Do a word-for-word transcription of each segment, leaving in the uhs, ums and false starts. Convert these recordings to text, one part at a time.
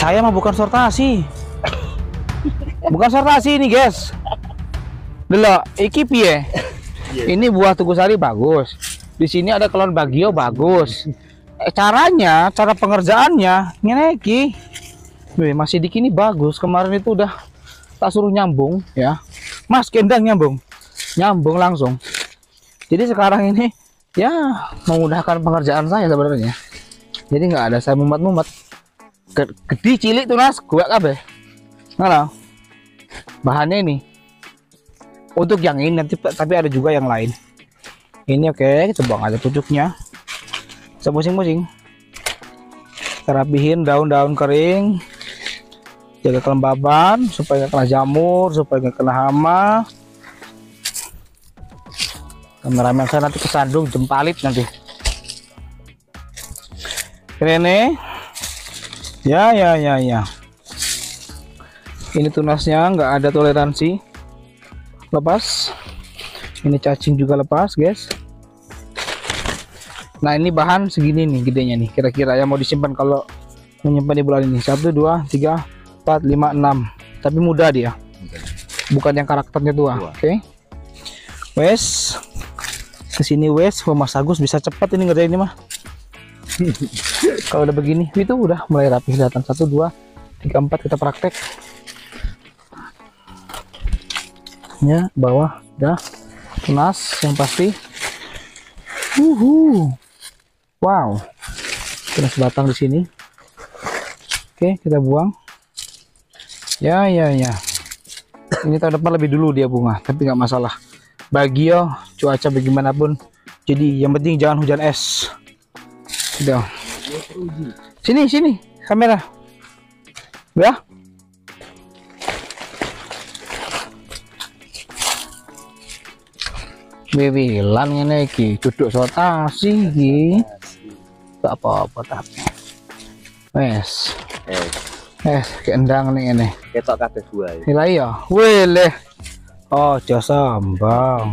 saya mah bukan sortasi. Bukan sortasi ini, guys. Delok, iki piye? Ini buah Tugusari bagus. Di sini ada kelon Bagio bagus. Eh, caranya, cara pengerjaannya ngene iki. Wih, masih di kini bagus. Kemarin itu udah tak suruh nyambung ya. Mas, kendang nyambung. Nyambung langsung. Jadi sekarang ini ya memudahkan pengerjaan saya sebenarnya. Jadi nggak ada saya mumet-mumet. Gede cilik tuh nas, gue kabeh. Mana? Bahannya ini. Untuk yang ini nanti tapi ada juga yang lain. Ini oke, okay, kita buang aja pucuknya. Semusing-musing. Kita rapihin daun-daun kering. Jaga kelembaban supaya nggak kena jamur, supaya nggak kena hama. Kameramen saya nanti kesandung jempalit nanti. Ini. Ya ya ya ya. Ini tunasnya nggak ada toleransi. Lepas. Ini cacing juga lepas, guys. Nah, ini bahan segini nih gedenya nih. Kira-kira yang mau disimpan kalau menyimpan di bulan ini. Satu, dua, tiga, empat, lima, enam. Tapi muda dia. Bukan yang karakternya tua. Oke. Okay. Wes. Kesini wes. Mas Agus bisa cepat ini ngerjain ini mah. Kalau udah begini, itu udah mulai rapi kelihatan. Satu, dua, tiga, empat kita praktek. Ya, bawah udah tunas yang pasti. Uhu. Wow. Tunas batang di sini. Oke, kita buang. Ya, ya, ya. Ini tahun depan lebih dulu dia bunga, tapi nggak masalah. Bagio, cuaca bagaimanapun. Jadi yang penting jangan hujan es. Udah. Sini, sini, kamera. Ya. Bibilan ngene iki, duduk sortasi iki. Gak apa-apa tapi. Wes. Eh, kendang nih ngene. Ketok kabeh buah. Lah iya, weleh. Oh, jasa sombong.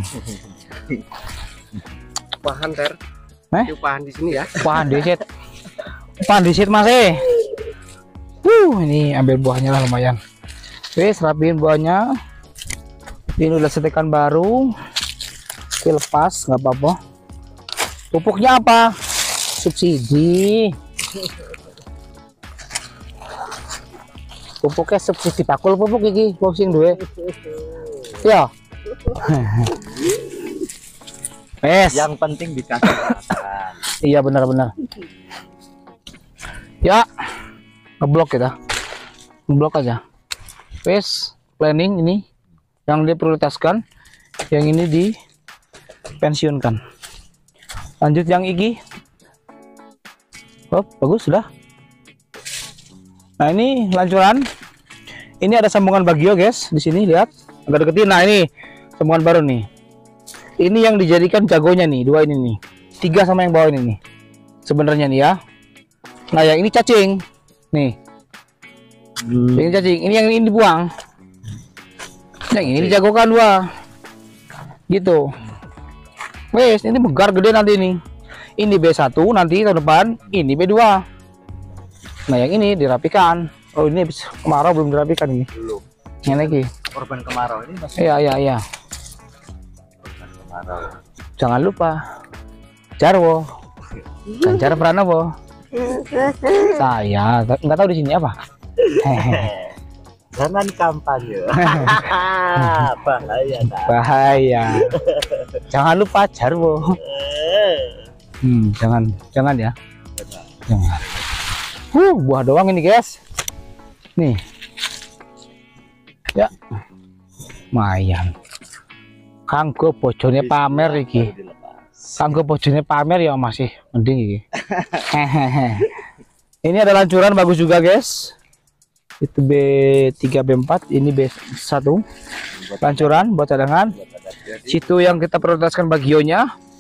Pahan ter. Eh? Yuk pahan di sini ya. Pahan disit. Pahan disit Mas eh. Wuh, ini ambil buahnya lah lumayan. Wes, rapiin buahnya. Ini udah setekan baru. Oke, lepas nggak apa-apa. Pupuknya apa? Subsidi. Pupuknya subsidi pakul pupuk iki boxing duwe. Ya. Wes. Yang penting dikasih makan. Iya benar-benar. Ya. Ngeblok kita. Ngeblok aja. Wes, planning ini yang diprioritaskan, yang ini di pensiunkan. Lanjut yang iki. Oh, bagus sudah. Nah, ini lancuran. Ini ada sambungan Bagio, guys. Di sini lihat. Agak deketin. Nah, ini sambungan baru nih. Ini yang dijadikan jagonya nih, dua ini nih. Tiga sama yang bawah ini nih. Sebenarnya nih ya. Nah, yang ini cacing. Nih. Hmm. Ini cacing. Ini yang ini dibuang. Yang ini dijagokan dua. Gitu. Wes, ini megar gede nanti nih. Ini B satu nanti tahun depan, ini B dua. Nah, yang ini dirapikan. Oh, ini habis kemarau belum dirapikan ini. Belum. Yang lagi. Korban kemarau ini masih. Iya, iya, iya. Korban kemarau. Jangan lupa Jarwo. Ganjar Pranowo. Saya nggak tahu di sini apa. Jangan kampanye. Bahaya tak? Bahaya. Jangan lupa Jarwo. Hmm, jangan, jangan ya. Jangan. Uh, buah doang ini, guys. Nih. Ya. Lumayan. Kanggo bojone pamer iki. Kanggo bojone pamer ya masih mending iki. Ini ada lancuran bagus juga, guys. Itu B tiga B empat, ini B satu. Lancuran buat cadangan. Situ yang kita prioritaskan bagionya.